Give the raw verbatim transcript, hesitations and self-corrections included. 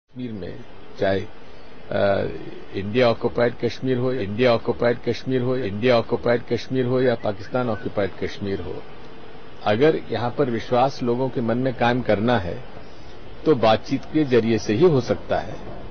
कश्मीर में चाहे India occupied Kashmir हो इंडिया ऑक्युपाइड कश्मीर हो इंडिया ऑक्युपाइड कश्मीर हो या पाकिस्तान ऑक्युपाइड कश्मीर हो, अगर यहां पर विश्वास लोगों के मन में कायम करना है तो बातचीत के जरिए से ही हो सकता है।